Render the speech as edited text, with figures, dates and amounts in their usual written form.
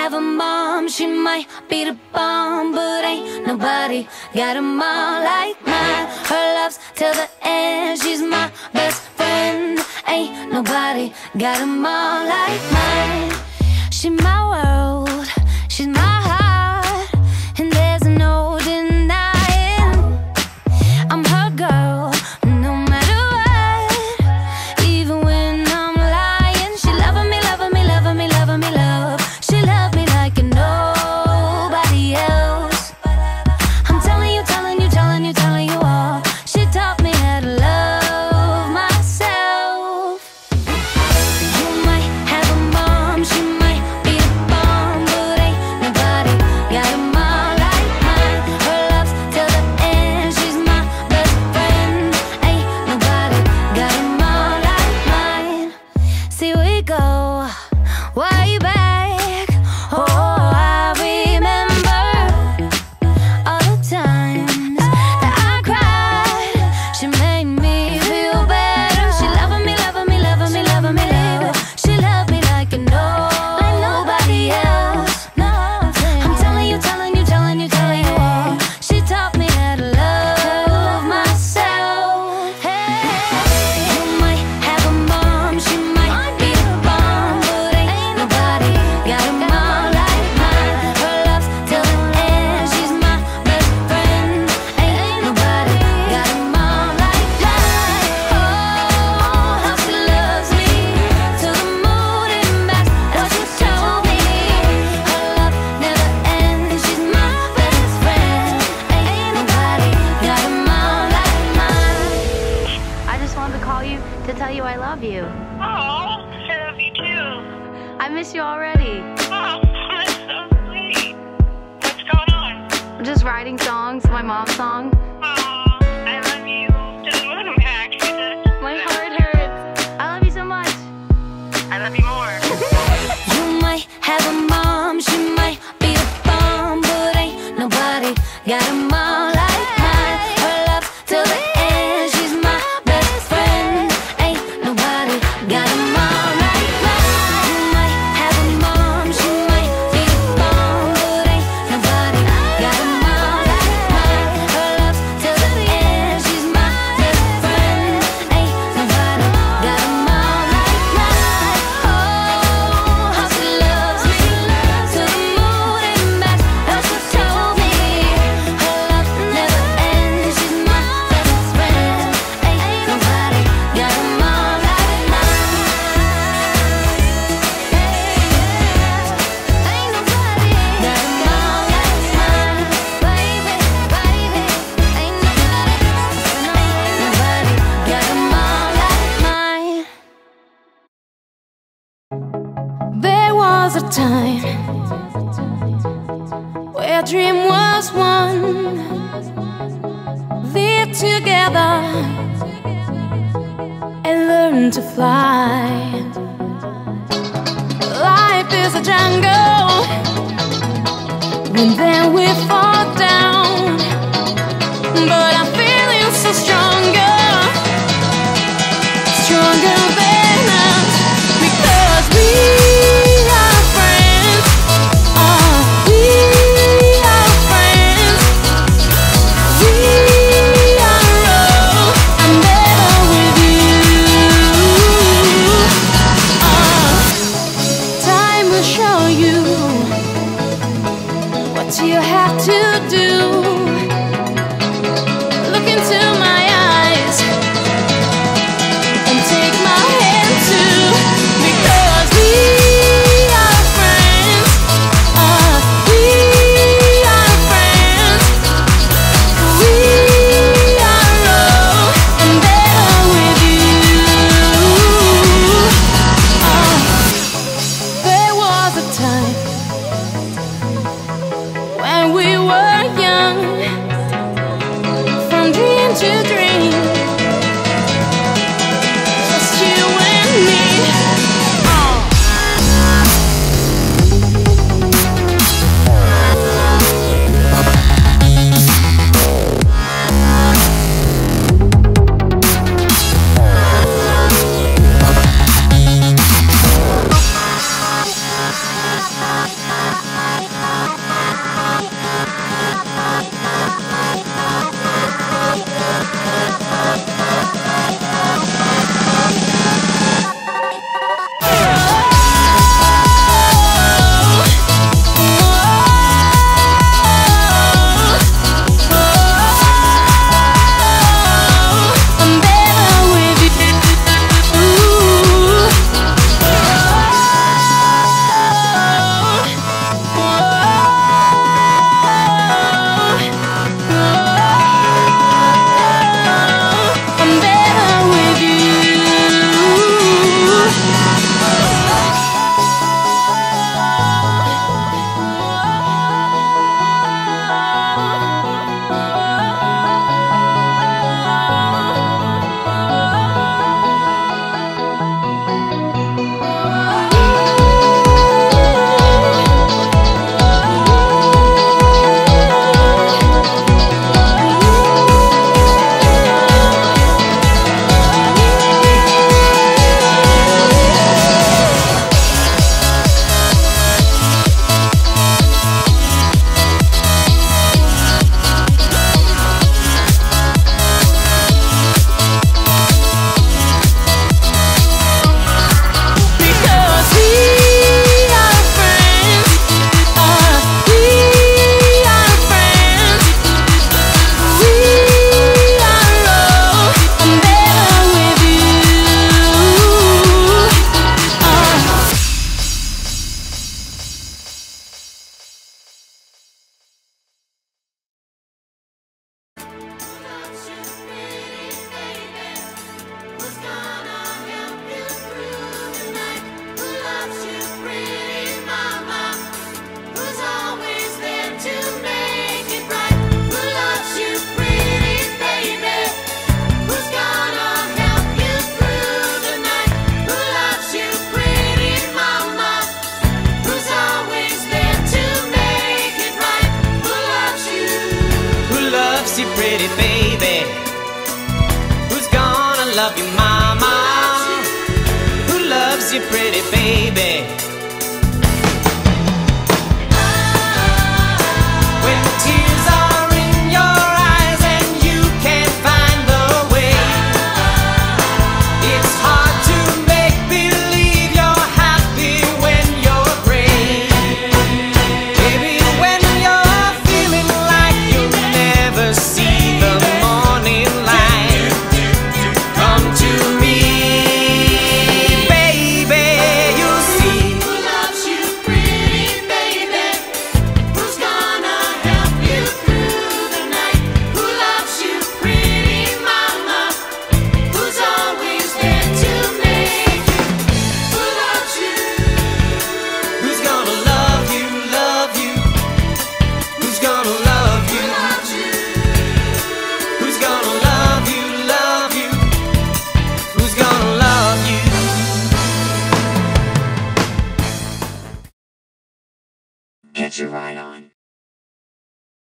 have a mom, she might be the bomb, but ain't nobody got a mom like mine. Her love's till the end, she's my best friend. Ain't nobody got a mom like mine. She's my world, she's my heart, and there's no denying I'm her girl, no matter what. Even when I'm lying, she loving me, loving me, loving me, loving me, love. She loved me like nobody else. I'm telling you, telling you, telling you, telling you all. She taught me how to love myself. You might have a mom, she might be the bomb, but ain't nobody got a mom like mine. Her love's till the end, she's my best friend. Ain't nobody got a mom like mine. See, we go way back. Oh, I remember all the times that I cried. She made me feel better. She loving me, loving me, loving me, loving me, love. She loved me like nobody else. I'm telling you, telling you, telling you, telling you all. She taught me how to love myself. Hey, you might have a mom, she might be the bomb, but ain't nobody got a mom like mine. Her love's till the end, she's my best friend. Ain't nobody got a mom like mine. Oh, how she loves me till the moon and back. That's what she told me. Her love never ends, she's my best friend. Ain't nobody got a mom like mine. I just wanted to call you to tell you I love you. Oh, I love you too. I miss you already. Oh, that's so sweet. What's going on? I'm just writing songs, my mom's song. Oh, I love you to the moon and back. My heart hurts. I love you so much. I love you more. You might have a mom, she might be the bomb, but ain't nobody got a mom like mine. Her love's till the end, she's my best friend. Ain't nobody got a mom like mine. You might have a mom, she might be the bomb, but ain't nobody got a mom like mine. Her love's till the end, she's my best friend. Ain't nobody got a mom like mine. Oh, how she loves me till the moon and back. That's what she told me. Her love never ends, she's my best friend. Ain't nobody got a mom like mine. Ain't nobody got a mom like mine, baby, baby. Ain't nobody got a mom like mine. There was a time where a dream was one, live together and learn to fly. Life is a jungle, and then we fall down, but I'm feeling so stronger, stronger than us, because we are friends. Oh, we are friends. We are roll. I'm better with you. Time will show you what you have to love your mama, who loves your pretty baby.